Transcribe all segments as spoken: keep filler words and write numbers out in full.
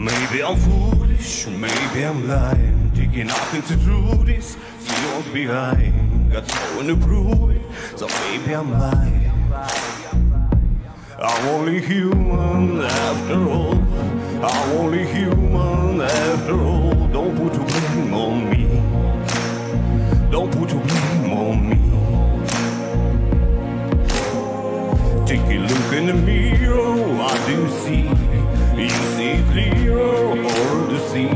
Maybe I'm foolish, maybe I'm lying, taking nothing to do this, see what's behind, got no one to prove it, so maybe I'm lying. I'm only human after all, I'm only human after all, don't put your blame on me, don't put your blame on me. Take a look in the mirror, what do you see? You see clear or the sea.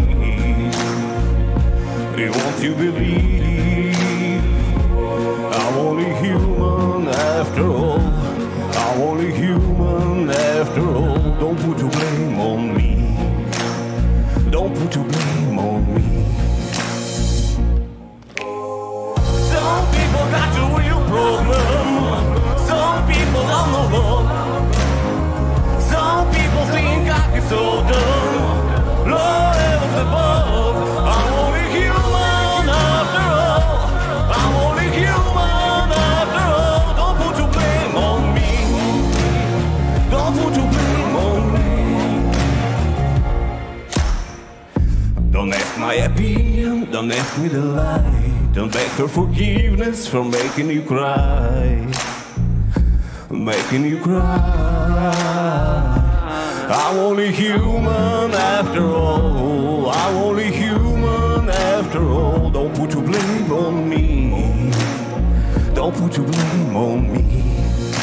They want to believe I'm only human after all, I'm only human after all. Don't put your blame on me, don't put your blame on me. Some people got a real problem, some people on the road. Some people think I can so done, Lord heavens above. I'm only human after all, I'm only human after all. Don't put your blame on me, don't put your blame on me. Don't ask my opinion, don't ask me to lie, don't beg for forgiveness for making you cry, making you cry. I'm only human after all, I'm only human after all. Don't put your blame on me, don't put your blame on me.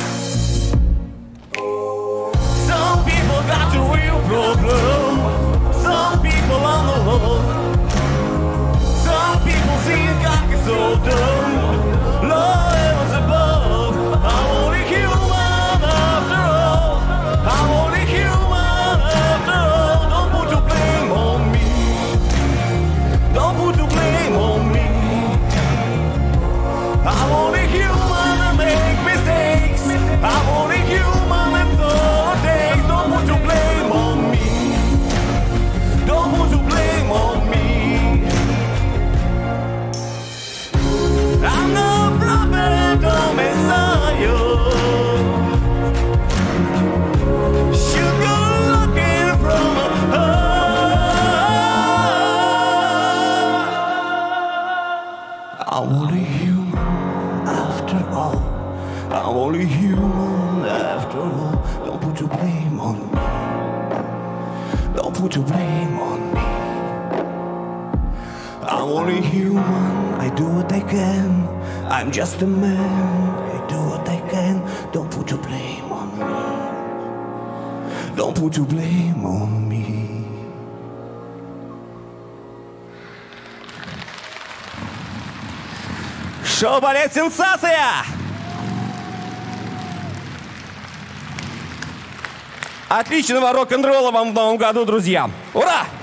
Some people got a real problem, some people on the road. Some people think I can so dumb, Lord heavens above. I'm only human after all, I'm only human after all. Don't put your blame on me, don't put your blame on me. I'm only human and make mistakes, I'm only human and so it takes. Don't put your blame on me, don't put your blame on me. I'm no prophet or Messiah, sugar looking from I'm only human after all, I'm only human after all. Don't put your blame on me, don't put your blame on me. I'm only human, I do what I can, I'm just a man, I do what I can. Don't put your blame on me, don't put your blame on me. Шоу-балет «Сенсация». Отличного рок-н-ролла вам в новом году, друзья! Ура!